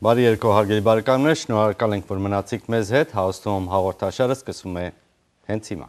Բարի երկու հարգելի բարեկամներ, շնորհակալ ենք, որ մնացիք մեզ հետ, House-ում հաղորդաշարը սկսվում է հենց հիմա։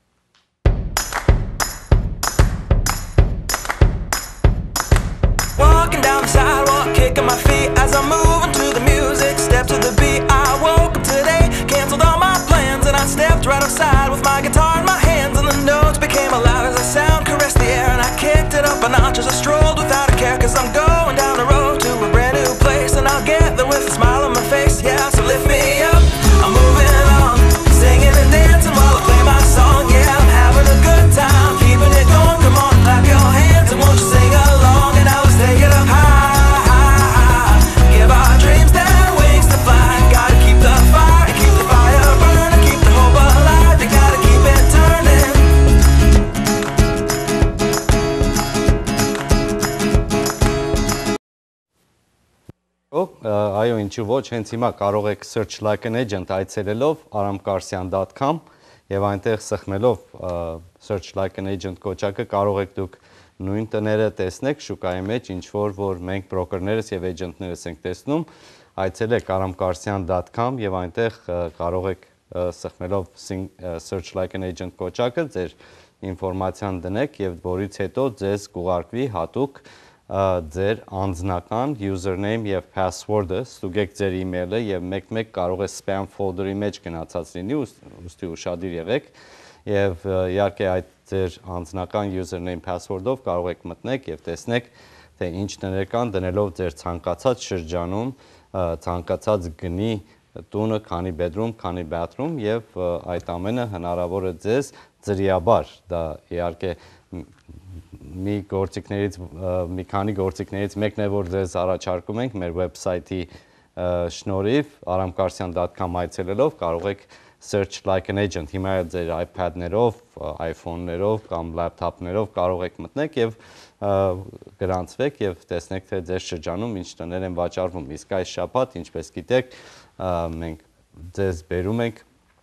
Walking down the sidewalk, kicking my feet as I'm moving to the music, step to the beat. I woke up today, canceled all my plans, and I stepped right outside with my guitar in my hands, and the notes became loud as the sound caressed the air, and I kicked it up a notch as I strolled without a care, 'cause I'm going down the road to a brand new place, and I'll get there with a smile on my face. Yeah, so lift me up, I'm moving on, singing and dancing while I play my song. Yeah, I'm having a good time, keeping it going. Come on, clap your hands and won't you sing along, and now let's take it up high, high, high. Give our dreams their wings to fly. Gotta keep the fire, keep the fire burning, keep the hope alive. You gotta keep it turning. Այո, ինչու ոչ, հենց հիմա կարող եք search like an agent այցելելով aramkarsian.com եւ այնտեղ սխմելով search like an agent կոչակը կարող եք դուք նույն տները տեսնեք շուկայի մեջ, ինչ որ մենք բրոկերներս եւ էջենտներս ենք տեսնում, այցելեք aramkarsian.com եւ այնտեղ կարող եք սխմելով search like an agent կոչակը ձեր ինֆորմացիան դնեք եւ որից հետո ձեզ կուղարկվի հատուկ ձեր անձնական username եւ password-ը, ստուգեք ձեր email-ը եւ մեկ-մեկ կարող է spam folder-ի մեջ գնացած լինի, ուստի ուշադիր եղեք եւ իհարկե այդ ձեր անձնական username password-ով կարող եք մտնեք եւ տեսնեք թե ինչ տներ կան դնելով ձեր ցանկացած շրջանում, ցանկացած գնի տունը, քանի bedroom, քանի bathroom եւ այդ ամենը հնարավոր է ձեզ ձրիաբար, դա իհարկե մի քանի գործիքներից մեկն է, որ ձեզ առաջարկում ենք մեր վեբսայթի շնորհիվ aramkarsian.com այցելելով կարող եք search like an agent հիմա ձեր iPad-ներով, iPhone-ներով կամ laptop-ներով կարող եք մտնեք եւ գրանցվեք եւ տեսնեք թե ձեր շրջանում ինչ տներ են վաճառվում։ Իսկ այս շաբաթ, ինչպես գիտեք, մենք ձեզ բերում ենք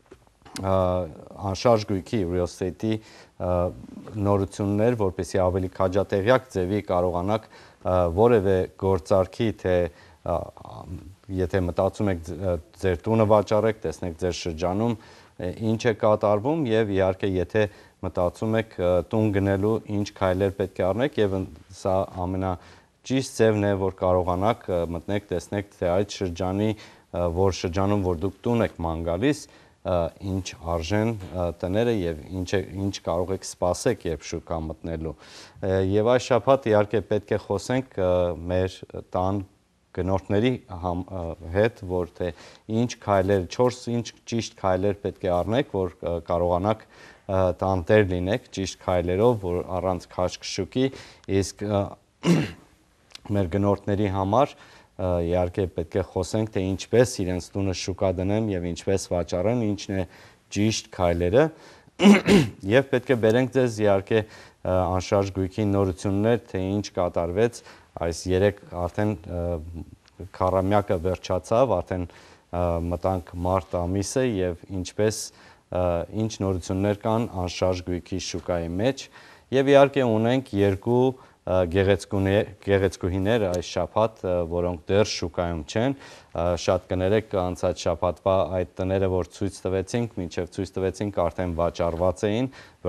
անշարժ գույքի real estate-ի նորություններ, որպեսզի ավելի քաջատեղյակ ձևի կարողանաք որևէ գործարքի, թե եթե մտածում եք ձեր տունը վաճառեք, տեսնեք ձեր շրջանում ինչ է կատարվում եւ իհարկե եթե մտածում եք տուն գնելու ինչ քայլեր պետք է առնեք եւ սա ամենաճիշտ ձևն է, որ կարողանաք մտնեք, տեսնեք թե այդ շրջանի, որ շրջանում որ դուք տուն եք ման գալիս, ինչ արժեն տները եւ ինչ կարող եք սպասեք երբ շուկա մտնելու եւ այս շաբաթ իհարկե պետք է խոսենք մեր տան գնորդների հետ, որ թե ինչ քայլեր, 4 ինչ ճիշտ քայլեր պետք է առնեք, որ կարողանաք տանտեր լինեք ճիշտ քայլերով, որ առանց քաշքշուկի, իսկ մեր գնորդների համար իհարկե պետք է խոսենք թե ինչպես իրենց տունը շուկա դնեն եւ ինչպես վաճառեն, ինչն է ճիշտ քայլերը եւ պետք է բերենք ձեզ իհարկե անշարժ գույքի նորություններ, թե ինչ կատարվեց այս 3 արդեն քառամյակը վերջացավ, արդեն մտանք մարտ ամիսը եւ ինչպես ինչ նորություններ կան անշարժ գույքի շուկայի մեջ եւ իհարկե ունենք երկու գեղեցկուհիներ այս շաբաթ, որոնք դեռ շուկայում չեն, շատ կներեք անցած շաբաթվա այդ տները, որ ցույց տվեցինք, մինչև ցույց տվեցինք արդեն վաճառված էին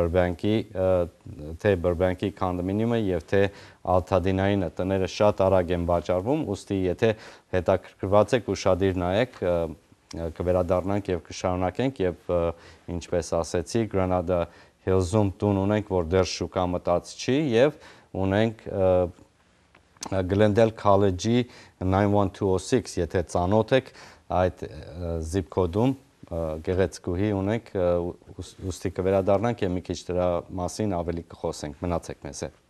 Burbank-ի կոնդոմինիումը եւ թե Altadena-ին տները շատ արագ են վաճառվում, ուստի եթե հետաքրքրված եք ուշադիր նայեք, կվերադառնանք եւ կշարունակենք եւ ինչպես ասեցի, Granada Hills-ում տուն ունենք, որ դեռ շուկա մտած չի եւ ունենք Glendale College-ի 91206, եթե ծանոթ եք այդ zip code-ում գեղեցկուհի ունենք, ուստի կվերադառնանք եւ մի քիչ դրա մասին ավելի կխոսենք, մնացեք մեզ հետ։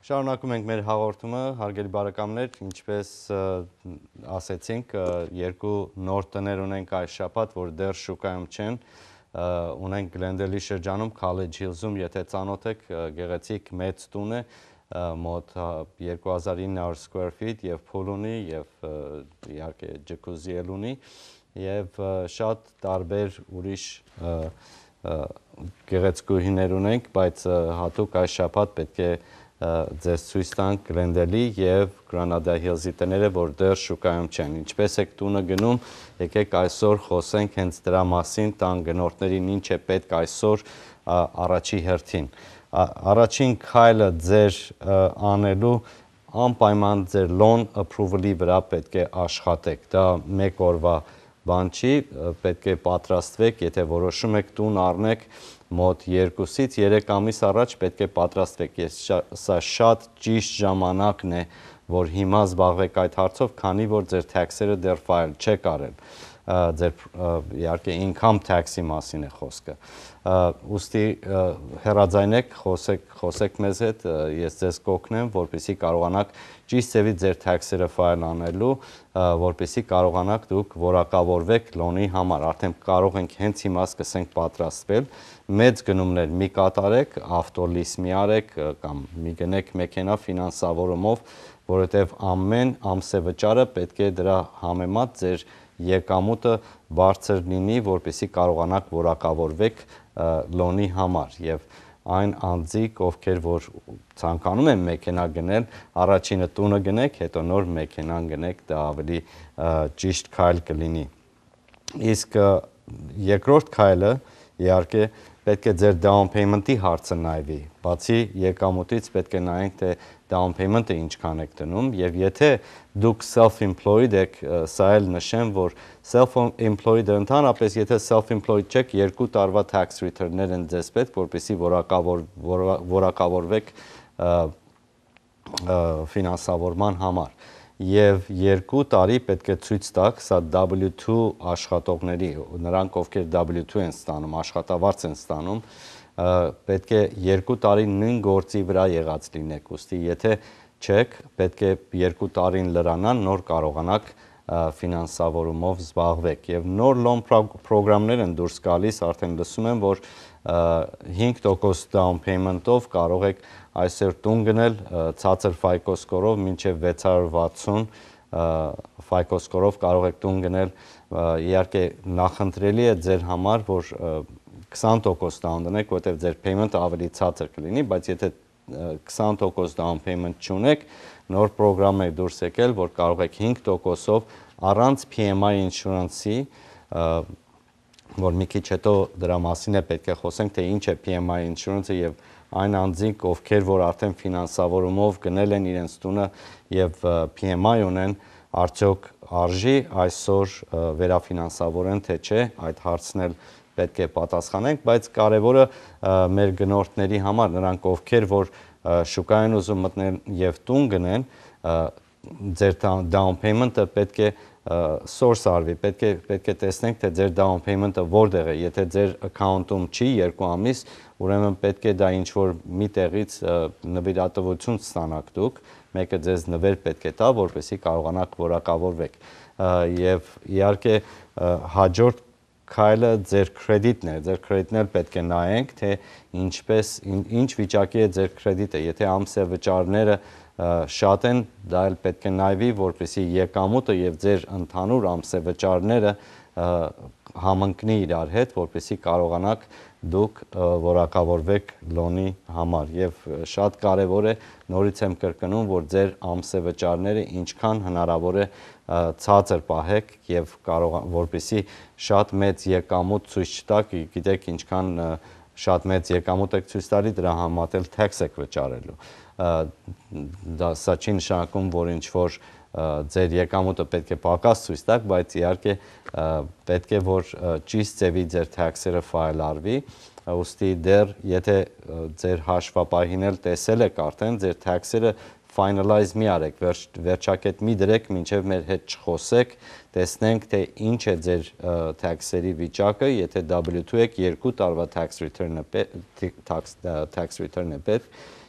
Շարունակում ենք մեր հաղորդումը, հարգելի բարեկամներ, ինչպես ասեցինք, երկու նոր տներ ունենք այս շաբաթ, որ դեռ շուկայում չեն, ունենք Glendale-ի շրջանում, College Hills-ում, եթե ծանոթ եք, գեղեցիկ մեծ տուն է, մոտ 2900 square feet եւ փուլ ունի եւ իհարկե ջկուզի էլ ունի եւ շատ տարբեր ուրիշ գեղեցկուհիներ ունենք, բայց հատուկ այս շաբաթ պետք է ձեզ ցույց տանք Glendale-ի եւ Granada Hills-ի տները, որ դեռ շուկայում չեն։ Ինչպես եք տունը գնում, եկեք այսօր խոսենք հենց դրա մասին, տան գնորդներին ինչ է պետք այսօր առաջի հերթին։ Առաջին քայլը ձեր անելու անպայման ձեր loan approval-ի վրա պետք է աշխատեք։ Դա մեկ օրվա բան չի, պետք է պատրաստվեք, եթե որոշում եք տուն առնեք մոտ 2-ից 3 ամիս առաջ պետք է պատրաստվեք։ Սա շատ ճիշտ ժամանակն է, որ հիմա զբաղվեք այդ հարցով, քանի որ ձեր tax-երը դեռ file չեք արել։ Ձեր իհարկե income tax-ի մասին է խոսքը։ Ուստի հեռաձայնեք, խոսեք մեզ հետ, ես ձեզ կօգնեմ, որպեսզի կարողանաք ճիշտ ձևի ձեր tax-երը file անելու, որպեսզի կարողանաք դուք որակավորվեք loan-ի համար։ Արդեն կարող ենք հենց հիմա սկսենք պատրաստվել։ Մեծ գնումներ մի կատարեք, ավտոլիս մի արեք կամ մի գնեք մեքենա ֆինանսավորումով, որովհետև ամեն ամսեվճարը պետք է դրա համեմատ ձեր եկամուտը բարձր լինի, որպեսզի կարողանաք որակավորվեք loan-ի համար եւ այն անձիկ, ովքեր որ ցանկանում են մեքենա գնել, առաջինը տունը գնեք, հետո նոր մեքենան գնեք, դա ավելի ճիշտ քայլ կլինի։ Իսկ երկրորդ քայլը իհարկե պետք է ձեր down payment-ի հարցը նայվի։ Բացի եկամուտից պետք է նայենք, թե down payment-ը ինչքան եք դնում եւ եթե դուք self-employed եք, սա էլ նշեմ, որ self-employed-ը ընդհանրապես եթե self-employed չեք, 2 տարվա tax return-ներ են ձեզ պետք, որպեսզի որակավորվեք ֆինանսավորման համար։ Եվ 2 տարի պետք է ցույց տաք, սա W2 աշխատողների, նրանք ովքեր W2 են ստանում, աշխատավարձ են ստանում, պետք է 2 տարի նույն գործի վրա եղած լինեք, ուստի եթե չեք, պետք է 2 տարին լրանան, նոր կարողանաք ֆինանսավորումով զբաղվեք։ Եվ նոր loan պրոգրամներ են դուրս գալիս, արդեն լսում եմ, որ 5% down payment-ով կարող եք այսօր տուն գնել ցածր FICO score-ով մինչև 660 FICO score-ով կարող եք տուն գնել, իհարկե նախընտրելի է ձեր համար, որ 20% down դնեք, որտեղ ձեր payment-ը ավելի ցածր կլինի, բայց եթե 20% down payment չունեք, նոր պրոգրամ է դուրս եկել, որ կարող եք 5%-ով առանց PMI insurance-ի, որ մի քիչ հետո դրա մասին է պետք է խոսենք, թե ինչ է PMI insurance-ը եւ այն անձինք, ովքեր որ արդեն ֆինանսավորումով գնել են իրենց տունը եւ PMI ունեն, արդյոք արժի այսօր վերաֆինանսավորեն թե չէ, այդ հարցն էլ պետք է պատասխանենք, բայց կարևորը մեր գնորդների համար, նրանք ովքեր որ շուկա են ուզում մտնել եւ տուն գնեն, ձեր down payment-ը պետք է source արվի, պետք է տեսնենք, թե ձեր down payment-ը որտեղ է, եթե ձեր account-ում չի 2 ամիս, ուրեմն պետք է դա ինչ-որ մի տեղից նվիրատվություն ստանաք դուք, մեկը ձեզ նվեր պետք է տա, որպեսզի կարողանաք որակավորվեք։ Եվ իհարկե հաջորդ քայլը ձեր credit-ն է, ձեր credit-ն էլ պետք է նայենք, թե ինչ վիճակի է ձեր credit-ը, եթե ամսեվճարները շատ են, դա էլ պետք է նայվի, որպեսզի եկամուտը եւ ձեր ընդհանուր ամսեվճարները համընկնի իրար հետ, որպեսզի կարողանաք դուք որակավորվեք loan-ի համար եւ շատ կարեւոր է նորից եմ կրկնում, որ ձեր ամսեվճարները ինչքան հնարավոր է ցածր պահեք եւ որպեսզի շատ մեծ եկամուտ ցույց չտաք, գիտեք ինչքան շատ մեծ եկամուտ եք ցույց տալի, դրա համատել tax եք վճարելու։ Դա սա չի նշանակում, որ ինչ որ ձեր եկամուտը պետք է պակաս ցույց տաք, բայց իհարկե պետք է որ ճիշտ ձևի ձեր tax-երը file արվի, ուստի դեռ եթե ձեր հաշվապահին էլ տեսել եք արդեն ձեր tax-երը finalize մի արեք, վերջակետ մի դրեք, մինչև մեր հետ չխոսեք, տեսնենք, թե ինչ է ձեր tax-երի վիճակը, եթե W2 եք, 2 տարվա tax return-ը պետք,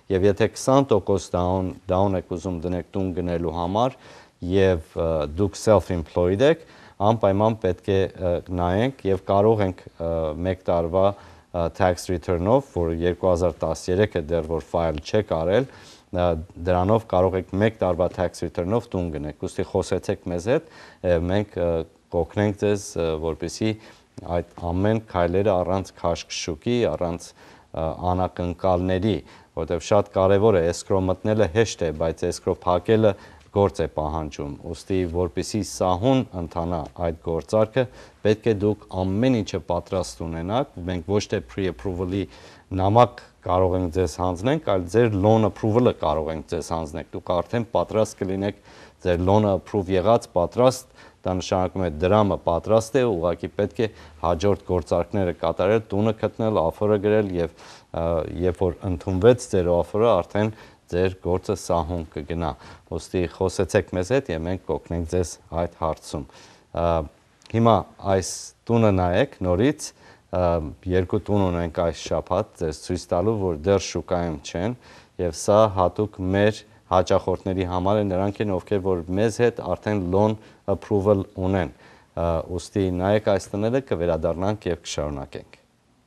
եւ եթե 20% down եք ուզում դնեք տուն գնելու համար եւ դուք self-employed եք, անպայման պետք է նայենք եւ կարող ենք 1 տարվա tax return-ով, որ 2013-ը դեռ որ file չեք արել, դրանով կարող եք 1 տարվա tax return-ով տուն գնեք։ Ուստի խոսեցեք մեզ հետ, մենք կօգնենք ձեզ, որպեսզի այդ ամեն քայլերը առանց քաշքշուկի, առանց անակնկալների, որտեղ շատ կարևոր է escrow մտնելը հեշտ է, բայց escrow փակելը գործ է պահանջում։ Ուստի որպեսզի սահուն ընթանա այդ գործարքը, պետք է դուք ամեն ինչը պատրաստ ունենաք, մենք ոչ թե pre-approval-ի նամակ կարող ենք ձեզ հանձնենք, այլ ձեր loan approval-ը կարող ենք ձեզ հանձնենք։ Դուք արդեն պատրաստ կլինեք, ձեր loan approve եղած պատրաստ, դա նշանակում է դրամը պատրաստ է, ուղղակի պետք է հաջորդ գործարքները կատարել, տունը գտնել, offer-ը գրել եւ երբ որ ընդունվեց ձեր offer-ը, արդեն ձեր գործը սահուն կգնա։ Ոստի խոսեցեք մեզ հետ եւ մենք կօգնենք ձեզ այդ հարցում։ Հիմա այս տունը նայեք նորից, երկու տուն ունենք այս շաբաթ ձեզ ցույց տալու, որ դեռ շուկայում չեն եւ սա հատուկ մեր հաճախորդների համար է, նրանք են ովքեր որ մեզ հետ արդեն loan approval ունեն։ Ոստի նայեք այս տները, կվերադառնանք եւ կշարունակենք։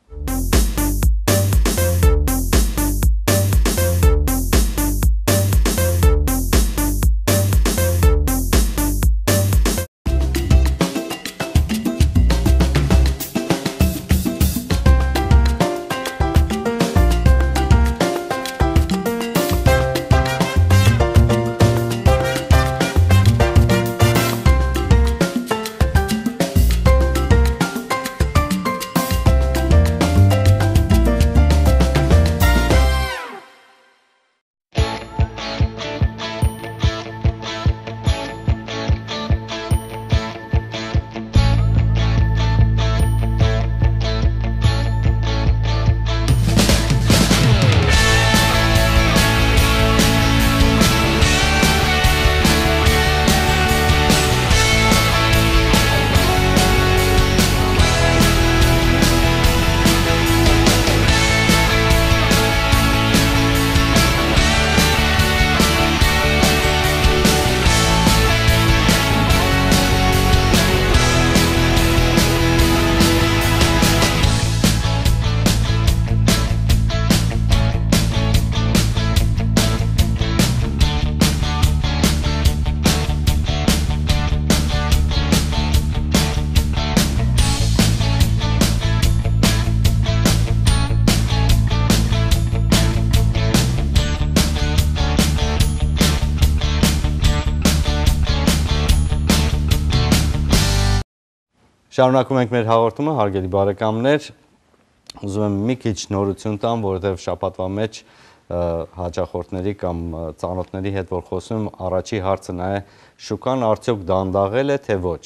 Շարունակում ենք մեր հաղորդումը, հարգելի բարեկամներ, ուզում եմ մի քիչ նորություն տամ, որովհետև շաբաթվա մեջ հաճախորդների կամ ծանոթների հետ որ խոսում, առաջի հարցը նա է շուկան արդյոք դանդաղել է թե ոչ։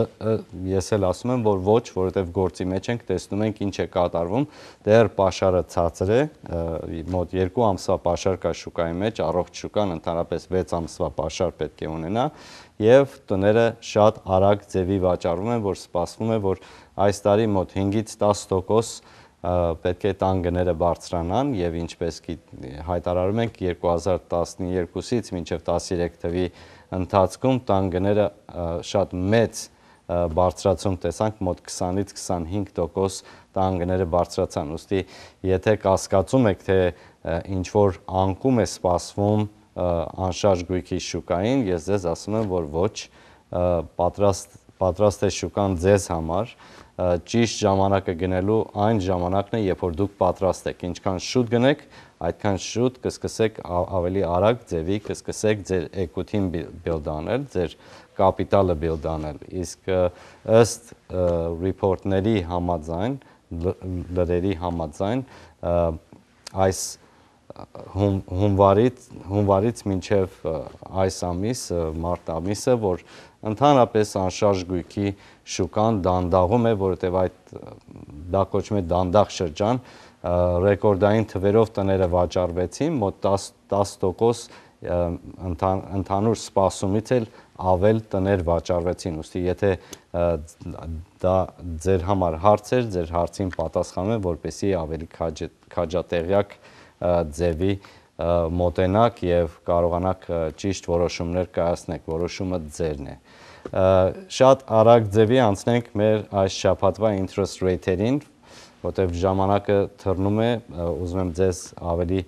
Ես էլ ասում եմ, որ ոչ, որովհետև գործի մեջ ենք, տեսնում ենք ինչ է կատարվում, դեռ պաշարը ցածր է, մոտ 2 ամսվա պաշար կա շուկայի մեջ, առողջ շուկան ընդհանրապես 6 ամսվա պաշար պետք է ունենա, եւ տները շատ արագ ձևի վաճառվում են, որ սպասվում է, որ այս տարի մոտ 5-ից 10% պետք է տան գները բարձրանան եւ ինչպես հայտարարում ենք 2012-ից մինչեւ 13 թվականի ընթացքում տան գները շատ մեծ բարձրացում տեսանք, մոտ 20-ից 25% տան գները բարձրացան։ Ուստի եթե կասկածում եք, թե ինչ որ անկում է սպասվում անշարժ գույքի շուկային, ես ձեզ ասում եմ, որ ոչ, պատրաստ է շուկան ձեզ համար, ճիշտ ժամանակը գնելու այն ժամանակն է, երբ որ դուք պատրաստ եք, ինչքան շուտ գնեք, այդքան շուտ կսկսեք ավելի արագ ձևի, կսկսեք ձեր equity-ն build անել, ձեր կապիտալը build անել, իսկ ըստ report-ների համաձայն, լրերի համաձայն, այս հունվարից մինչև այս ամիս, մարտ ամիսը, որ ընդհանրապես անշարժ գույքի շուկան դանդաղում է, որովհետև դա կոչվում է դանդաղ շրջան, ռեկորդային թվերով տները վաճառվեցին, մոտ 10% ընդհանուր սպասումից էլ ավել տներ վաճառվեցին, ուստի եթե դա ձեր համար հարց էր, ձեր հարցին պատասխանում եմ, որպեսզի ավելի քաջատեղյակ ձևի մոտենաք եւ կարողանաք ճիշտ որոշումներ կայացնել, որոշումը ձերն է։ Շատ արագ ձևի անցնենք մեր այս շաբաթվա interest rate-երին, որտեղ ժամանակը թռնում է, ուզում եմ ձեզ ավելի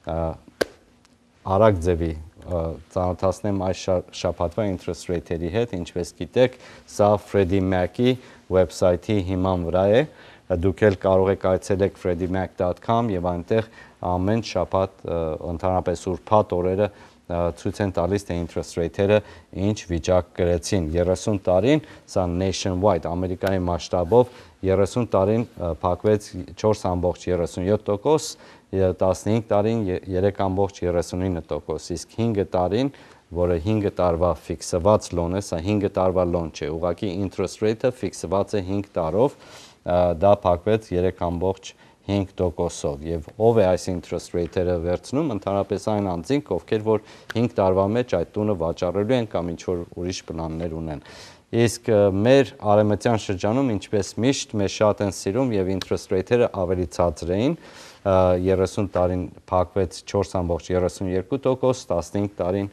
արագ ձևի ծանոթացնեմ այս շաբաթվա interest rate-երի հետ, ինչպես գիտեք, սա Freddie Mac-ի website-ի հիման վրա է, դուք էլ կարող եք այցելեք freddiemac.com եւ այնտեղ ամեն շաբաթ ընդհանրապես ուրբաթ օրերը ցույց են տալիս թե interest rate-երը ինչ վիճակ կրեցին 30 տարին, սա nationwide Ամերիկայի մասշտաբով 30 տարին փակվեց 4.37%, 15 տարին 3.39%, իսկ 5 տարին, որը 5 տարվա ֆիքսված լոն է, սա 5 տարվա լոն չէ, ուղղակի interest rate-ը ֆիքսված է 5 տարով, դա փակվեց 3.5%-ով եւ ով է այս interest rate-երը վերցնում, ընդհանրապես այն անձինք, ովքեր որ 5 տարվա մեջ այդ տունը վաճառելու են կամ ինչ որ ուրիշ պլաններ ունեն։ Իսկ մեր արևմտյան շրջանում, ինչպես միշտ, մեզ շատ են սիրում եւ interest rate-երը ավելի ցածր էին, 30 տարին փակվեց 4.32%, 15 տարին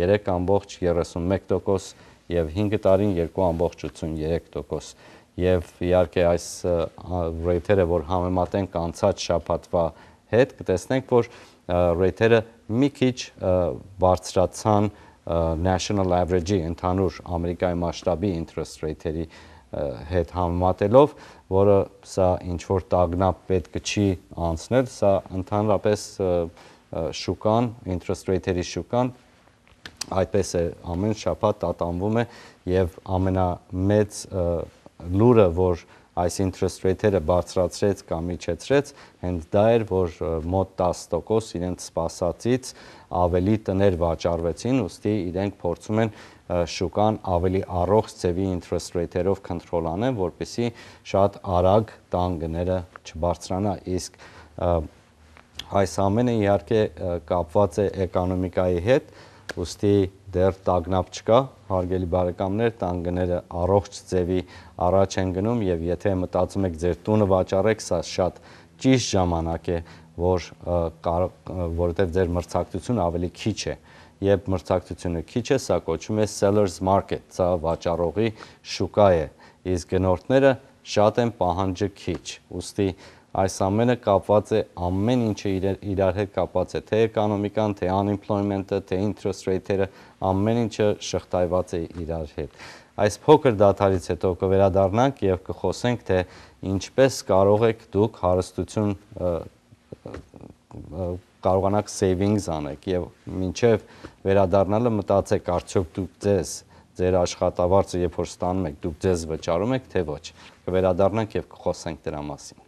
3.31% եւ 5 տարին 2.83%։ Եվ իհարկե այս rate-երը, որ համեմատենք անցած շաբաթվա հետ, կտեսնենք, որ rate-երը մի քիչ բարձրացան national average-ի, ընդհանուր Ամերիկայի մասշտաբի interest rate-երի հետ համեմատելով, որը սա ինչ-որ տագնապ պետք չի անցնել, սա ընդհանրապես շուկան, interest rate-երի շուկան այդպես է ամեն շաբաթ տատանվում է եւ ամենամեծ լուրը, որ այս interest rate-երը բարձրացրեց կամ իջեցրեց, հենց դա էր, որ մոտ 10% իրենց սպասածից ավելի տներ վաճառվեցին, ուստի իրենք փորձում են շուկան ավելի առողջ ձևի interest rate-երով control անեն, որպեսզի շատ արագ տան գները չբարձրանա, իսկ այս ամենը իհարկե կապված է էկոնոմիկայի հետ, ուստի դեռ տագնապ չկա, հարգելի բարեկամներ, տան գները առողջ ձևի առաջ են գնում եւ եթե մտածում եք ձեր տունը վաճառեք, սա շատ ճիշտ ժամանակ է, որովհետեւ ձեր մրցակցությունը ավելի քիչ է։ Երբ մրցակցությունը քիչ է, սա կոչվում է seller's market, սա վաճառողի շուկա է, իսկ գնորդները շատ են, պահանջը քիչ։ Ուստի այս ամենը կապված է, ամեն ինչը իրար հետ կապված է, թե էկոնոմիկան, թե unemployment-ը, թե interest rate-երը, ամեն ինչը շղթայված է իրար հետ։ Այս փոքր դադարից հետո կվերադառնանք եւ կխոսենք, թե ինչպես կարող եք դուք հարստություն կարողանաք savings անեք եւ մինչեւ վերադառնալը մտածեք, արդյոք դուք ձեր աշխատավարձը երբ որ ստանում եք, դուք ձեզ վճարում եք, թե ոչ։ Կվերադառնանք եւ կխոսենք դրա մասին։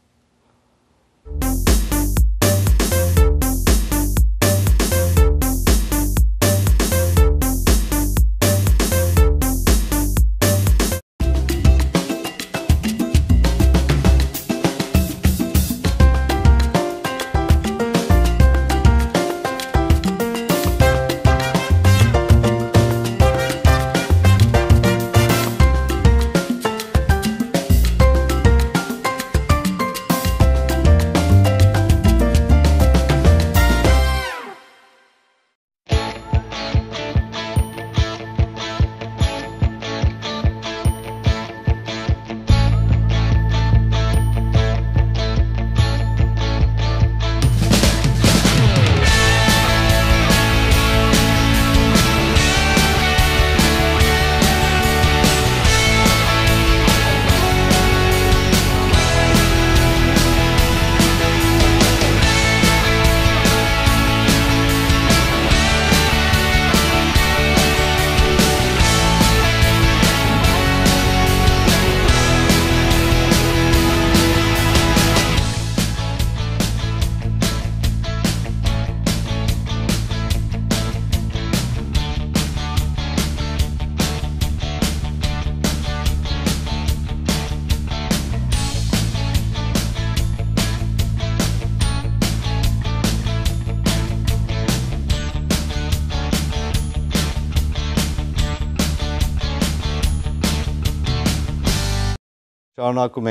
Շարունակում ենք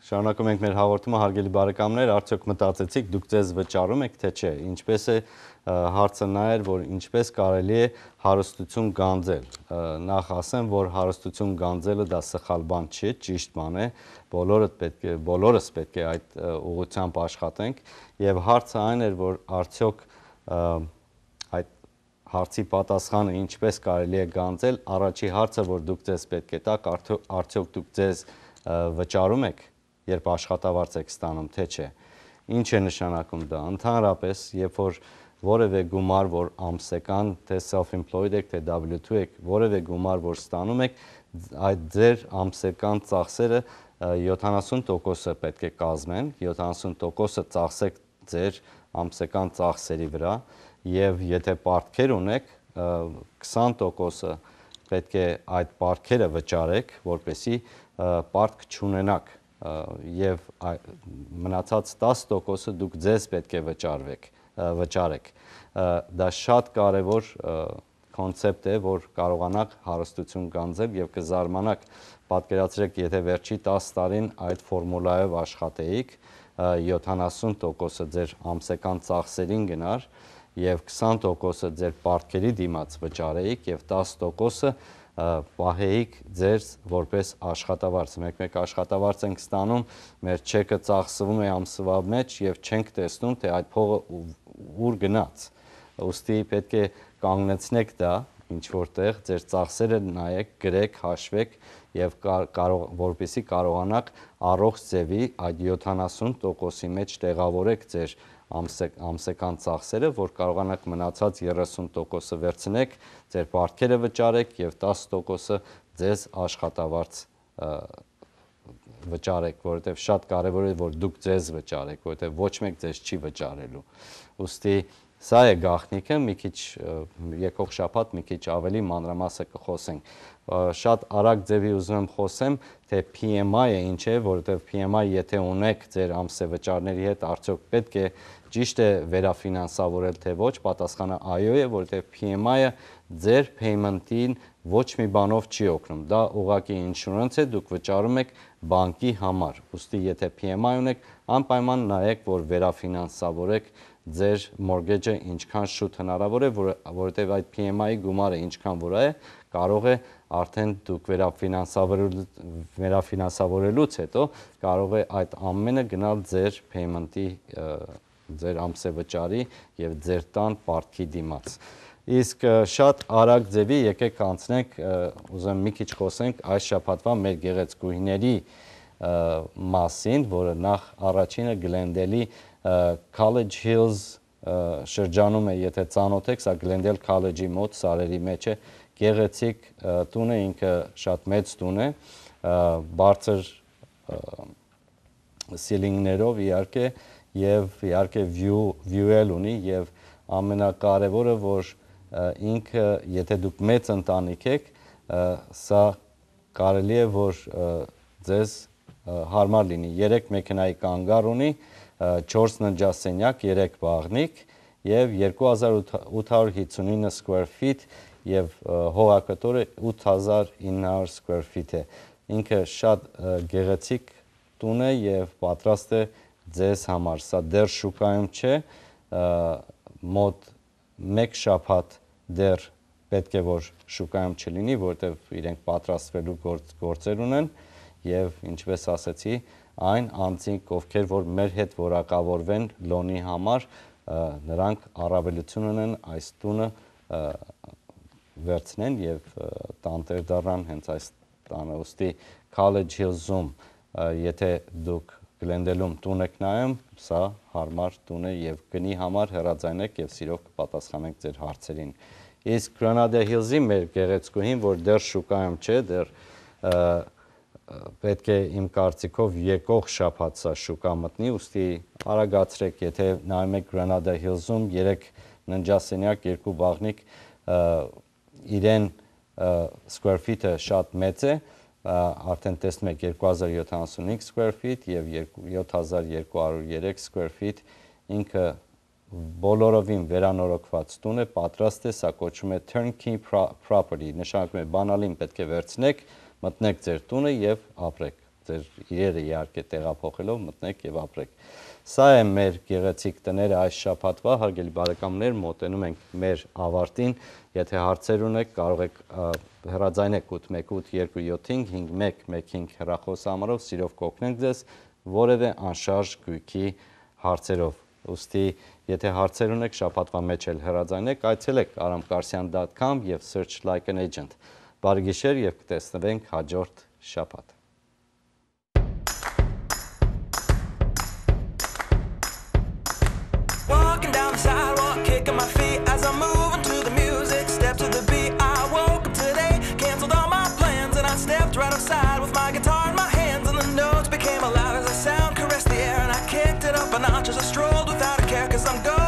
Շարունակում ենք մեր հաղորդումը, հարգելի բարեկամներ, արդյոք մտածեցիք դուք ձեզ վճարում եք թե չէ։ Ինչպես է հարցը նա էր, որ ինչպես կարելի է հարստություն գանձել։ Նախ ասեմ, որ հարստություն գանձելը դա սխալ բան չի, ճիշտ բան է, բոլորս պետք է այդ ուղղությամբ աշխատենք, եւ հարցը այն էր, որ արդյոք այդ հարցի պատասխանը ինչպես կարելի է գանձել, առաջի հարցը, որ դուք ձեզ պետք է տաք, արդյոք դուք ձեզ վճարում եք, երբ աշխատավարձ եք ստանում, թե չէ։ Ինչ է նշանակում դա։ Ընդհանրապես, երբ որ որևէ գումար, որ ամսական, թե self-employed եք, թե W2 եք, որևէ գումար, որ ստանում եք, այդ ձեր ամսական ծախսերը 70%-ը պետք է կազմեն, 70%-ը ծախսեք ձեր ամսական ծախսերի վրա, եւ եթե պարտքեր ունեք, 20%-ը պետք է այդ պարտքերը վճարեք, որպեսզի պարտք չունենաք, եւ մնացած 10%-ը դուք ձեզ պետք է վճարեք։ Դա շատ կարևոր կոնցեպտ է, որ կարողանաք հարստություն գանձել եւ կզարմանաք, պատկերացրեք, եթե վերջի 10 տարին այդ ֆորմուլայով աշխատեիք, 70%-ը ձեր ամսական ծախսերին գնար եւ 20%-ը ձեր պարտքերի դիմաց վճարեիք եւ 10%-ը պահեիք ձեր որպես աշխատավարձ։ Մեկ աշխատավարձ ենք ստանում, մեր չեկը ծախսվում է ամսվա մեջ եւ չենք տեսնում, թե այդ փողը ուր գնաց։ Ուստի պետք է կանգնեցնեք դա ինչ որտեղ, ձեր ծախսերը նայեք, գրեք, հաշվեք եւ որպեսզի կարողանաք առողջ ձևի այդ 70%-ի մեջ տեղավորեք ձեր ամսական ծախսերը, որ կարողանաք մնացած 30%-ը վերցնեք, ձեր պարտքերը վճարեք եւ 10%-ը ձեզ աշխատավարձ վճարեք, որովհետեւ շատ կարեւոր է, որ դուք ձեզ վճարեք, որովհետեւ ոչ մեկ ձեզ չի վճարելու։ Ուստի սա է գաղտնիքը, մի քիչ եկող շաբաթ մի քիչ ավելի մանրամասը կխոսենք։ Շատ արագ ձևի ուզում եմ խոսեմ, թե PMI-ը ինչ է, որովհետև PMI եթե ունեք ձեր ամսվճարների հետ, արդյոք պետք է ճիշտ է վերաֆինանսավորել թե ոչ, պատասխանը այո է, որովհետև PMI-ը ձեր payment-ին ոչ մի բանով չի օգնում։ Դա ուղղակի insurance է, դուք վճարում եք բանկի համար։ Ուստի եթե PMI ունեք, անպայման նայեք, որ վերաֆինանսավորեք ձեր mortgage-ը ինչքան շուտ հնարավոր է, որովհետև այդ PMI-ի գումարը ինչքան որ է, կարող է արդեն դուք վերաֆինանսավորելուց հետո կարող է այդ ամենը գնալ ձեր payment-ի, ձեր ամսվճարի եւ ձեր տան պարտքի դիմաց։ Իսկ շատ արագ ձևի եկեք անցնենք, ուզում մի քիչ խոսենք այս շաբաթվա մեր գեղեցկուհիների մասին, որը նախ առաջինը Glendale-ի College Hills շրջանում է, եթե ծանոթ եք, սա Glendale College-ի մոտ սարերի մեջ է, գեղեցիկ տուն է, ինքը շատ մեծ տուն է, բարձր սիլինգներով իհարկե եւ իհարկե view-էլ ունի եւ ամենակարևորը, որ ինքը, եթե դուք մեծ ընտանիք եք, սա կարելի է, որ ձեզ հարմար լինի։ 3 մեքենայի կանգար ունի, 4 ննջասենյակ, 3 բաղնիկ եւ 2859 square feet եւ հողակտորը 8900 square feet է։ Ինքը շատ գեղեցիկ տուն է եւ պատրաստ է ձեզ համար։ Սա դեռ շուկայում չէ, մոտ 1 շաբաթ դեռ պետք է որ շուկայում չլինի, որովհետեւ իրենք պատրաստվելու գործեր ունեն եւ ինչպես ասացի, այն անձինք, ովքեր որ մեր հետ որակավորվեն լոնի համար, նրանք առավելություն ունեն այս տունը վերցնեն եւ տանտեր դառնան հենց այս տանը։ Ուստի College Hills-ում, եթե դուք Glendale-ում տուն եք նայում, սա հարմար տուն է եւ գնի համար հեռաձայնեք եւ սիրով կպատասխանենք ձեր հարցերին։ Իսկ Granada Hills-ի մեր գեղեցկուհին, որ դեռ շուկայում չէ, դեռ պետք է իմ կարծիքով եկող շաբաթ սա շուկա մտնի, ուստի արագացրեք, եթե նայում եք Granada Hills-ում 3 ննջասենյակ, 2 բաղնիկ, իրեն square feet-ը շատ մեծ է, արդեն տեսնում եք 2075 square feet եւ 7203 square feet, ինքը բոլորովին վերանորոգված տուն է, պատրաստ է, սա կոչվում է turnkey property, նշանակում է բանալին պետք է վերցնեք, մտնեք ձեր տունը եւ ապրեք ձեր իրերը իհարկե տեղափոխելով մտնեք եւ ապրեք։ Սա է մեր գեղեցիկ տները այս շաբաթվա, հարգելի բարեկամներ, մոտենում ենք մեր ավարտին։ Եթե հարցեր ունեք, կարող եք հեռարձայնեք 818-275-5115 հեռախոսահամարով, սիրով կօգնենք ձեզ որևէ անշարժ գույքի հարցերով։ Ուստի, եթե հարցեր ունեք, շաբաթվա մեջ էլ հեռարձայնեք, այցելեք aramkarsian.com եւ search like an agent։ Բարի գիշեր եւ կտեսնվենք հաջորդ շաբաթ։ Walking down the sidewalk, kicking my feet as I'm moving to the music. Step to the beat. I woke up today, canceled all my plans, and I stepped right outside with my guitar in my hands, and the notes became loud as the sound caressed the air, and I kicked it up a notch as I strolled without a care, 'cause I'm going